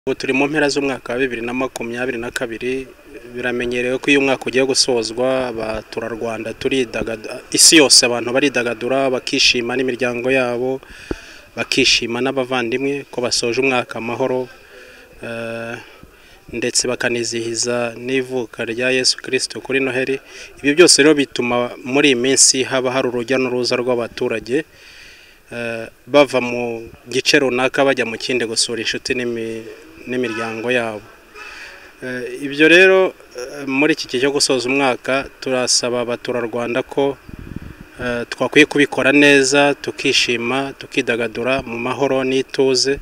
Ubu turi mu mpera z'umwaka wa 2022 biramenyerewe ko uyu mwaka ugiye gusozwa abaturarwanda turidagadura, isi yose abantu baridagadura bakishima n'imiryango yabo, bakishima n'abavandimwe ko basoje umwaka amahoro, ndetse bakanizihiza n'ivuka rya Yesu Kristo kuri Noheli. Ibi byose rero bituma muri iyi minsi haba hari urujya n'uruza rw'abaturage bava mu gice runaka bajya mu kindi gusura inshuti n'imiryango yabo. Ibyo rero muri iki gihe cyo gusoza umwaka turasaba abaturarwanda ko twakwiye kubikora neza, tukishima, tukidagadura mu mahoro n'ituze.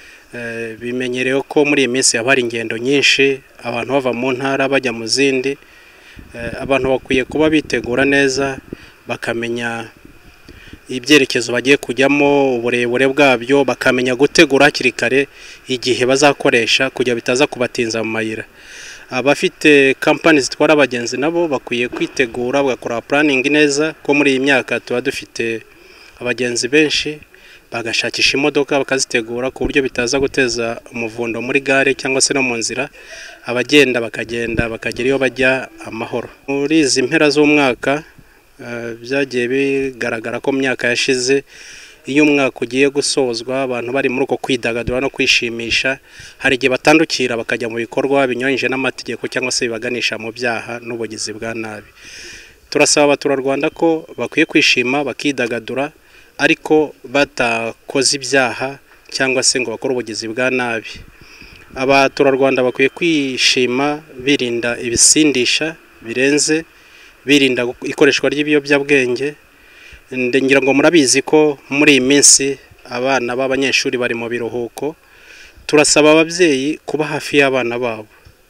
Bimenyerewe ko muri iyi minsi haba hari ingendo nyinshi, abantu bava mu ntara bajya mu zindi. Abantu bakwiye kuba bitegura neza, bakamenya ibyerekezo bagiye kujyamo, uburebure bwabyo, bakamenya gutegura hakiri kare igihe bazakoresha kugira bitaza kubatinza mu mayira. Abafite company zitwara abagenzi nabo bakwiye kwitegura, bagakora planning neza ko muri iyi myaka tuba dufite abagenzi benshi, bagashakisha imodoka bakazitegura ku buryo bitaza guteza umuvundo muri gare cyangwa se no mu nzira, abagenda bakagera iyo bajya amahoro. Muri izi mpera z'umwaka byagiye bigaragara ko mu myaka yashize iyo umwaka ugiye gusozwa abantu bari muri uko kwidagadura no kwishimisha, hari igihe batandukira bakajya mu bikorwa binyuranyije n'amategeko cyangwa se bibaganisha mu byaha n'ubugizi bwa nabi. Turasaba abaturarwanda ko bakwiye kwishima bakidagadura ariko batakoze ibyaha cyangwa se ngo bakore ubugizi bwa nabi. Abaturarwanda bakwiye kwishima birinda ibisindisha birenze, birinda ikoreshwa ry'ibiyobyabwenge. Ngira ngo murabizi ko muri iyi minsi abana b'abanyeshuri bari mu biruhuko. Turasaba ababyeyi kuba hafi y'abana babo,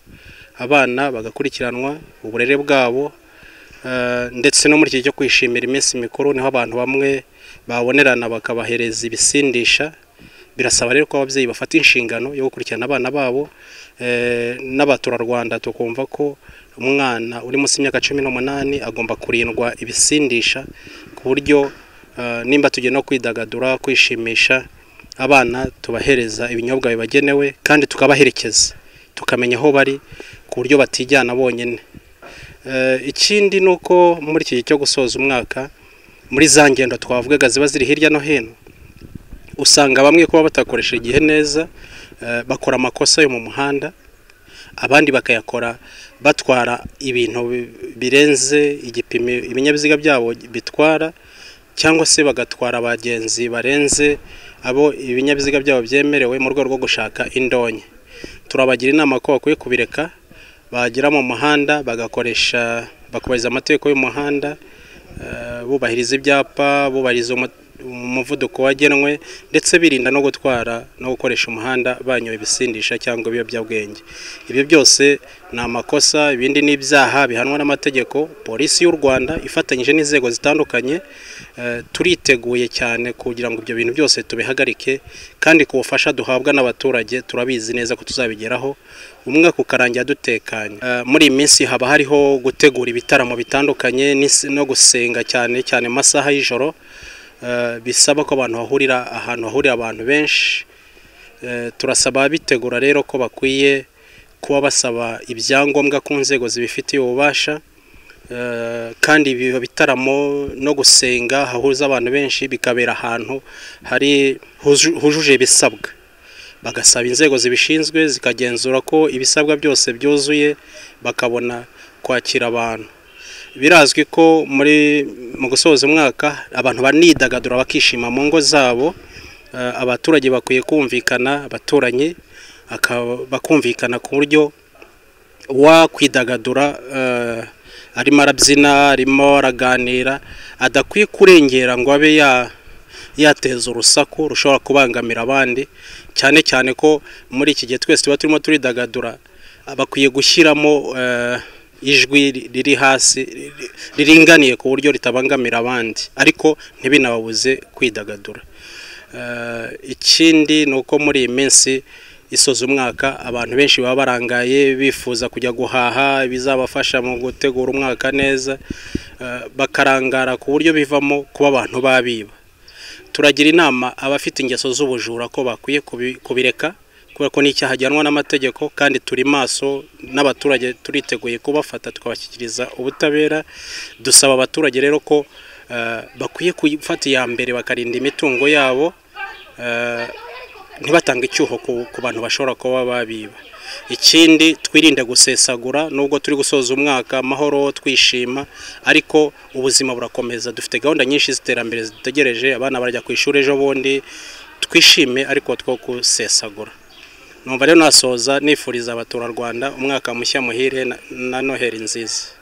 abana bagakurikiranwa uburere bwabo, ndetse no muri iki cyo kwishimira iminsi mikuru niho abantu bamwe babonerana bakabahereza ibisindisha. Birasaba rero ko ababyeyi bafata inshingano yo gukurikirana abana babo, n'abaturarwanda tukumva ko umwana uri munsi y'imyaka 18 agomba kurindwa ibisindisha ku buryo nimba tugiye no kwidagadura kwishimisha, abana tubahereza ibinyobwa bibagenewe kandi tukabaherekeza, tukamenya aho bari ku buryo batijyana bonyine. Ikindi nuko muri iki gihe cyo gusoza umwaka muri za ngendo twavugaga ziba ziri hirya no hino, usanga bamwe kuba batakoresha igihe neza, bakora amakosa yo mu muhanda, abandi bakayakora batwara ibintu birenze igipimo ibinyabiziga byabo bitwara, cyangwa se bagatwara abagenzi barenze abo ibinyabiziga byabo byemerewe mu rwego rwo gushaka indonke. Turabagira inama ko bakwiye kubireka, bagira mu muhanda bakubahiriza amategeko y'umuhanda, bubahiriza ibyapa, bubahiriza umuvuduko wagenwe, ndetse birinda no gutwara no gukoresha umuhanda banyoye ibisindisha cyangwa ibiyobyabwenge. Ibyo byose ni amakosa, ibindi ni ibyaha bihanwa n'amategeko. Polisi y'u Rwanda ifatanyije n'inzego zitandukanye turiteguye cyane kugira ngo ibyo bintu byose tubihagarike, kandi ku bufasha duhabwa n'abaturage turabizi neza ko tuzabigeraho, umwaka ukarangira dutekanye. Muri iyi minsi haba hariho gutegura ibitaramo bitandukanye no gusenga cyane cyane mu masaha y'ijoro, bisaba ko abantu bahurira ahantu hahurira abantu benshi. Turasaba bitegura rero ko bakwiye kuba basaba ibyangombwa ku nzego zibifitiye ububasha, kandi ibi bitaramo no gusenga hahuza abantu benshi bikabera ahantu hujuje ibisabwa. Bagasaba inzego zibishinzwe zikagenzura ko ibisabwa byose byuzuye, bakabona kwakira abantu. Birazwi ko mu gusoza umwaka abantu banidagadura bakishima mu ngo zabo. Abaturage bakwiye kumvikana, abaturanyi bakumvikana ku buryo wakwidagadura arimo arabyina, arimo araganira, adakwiye kurengera ngo abe yateza urusaku rushobora kubangamira abandi, cyane cyane ko muri iki gihe twese tuba turimo turidagadura. Bakwiye gushyiramo ijwi riri hasi riringaniye ku buryo ritabangamira abandi, ariko ntibinababuze kwidagadura. Ikindi nuko muri iyi minsi isoza umwaka abantu benshi baba barangaye bifuza kujya guhaha bizabafasha mu gutegura umwaka neza, bakarangara ku buryo bivamo kuba abantu babiba. Turagira inama abafite ingeso z'ubujura ko bakwiye kubireka kubera ko n'icyaha gihanwa n'amategeko kandi turi maso n'abaturage turiteguye kubafata tukabashyikiriza ubutabera. Dusaba abaturage rero ko bakwiye gufata iya mbere bakarinda imitungo yabo, ntibatange icyuho ku bantu bashobora kuba babiba. Ikindi twirinde gusesagura, nubwo turi gusoza umwaka amahoro twishima, ariko ubuzima burakomeza. Dufite gahunda nyinshi z'iterambere zitegereje, abana barajya ku ishuri ejo bundi, twishime ariko two gusesagura. Numva rero nasoza nifuriza abaturarwanda umwaka mushya muhire na Noheli nziza.